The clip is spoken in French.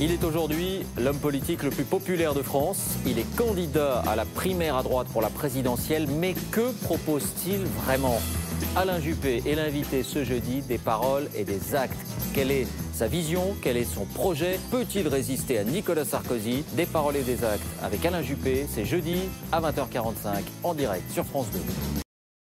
Il est aujourd'hui l'homme politique le plus populaire de France. Il est candidat à la primaire à droite pour la présidentielle. Mais que propose-t-il vraiment? Alain Juppé est l'invité ce jeudi des paroles et des actes. Quelle est sa vision? Quel est son projet? Peut-il résister à Nicolas Sarkozy? Des paroles et des actes avec Alain Juppé, c'est jeudi à 20h45 en direct sur France 2.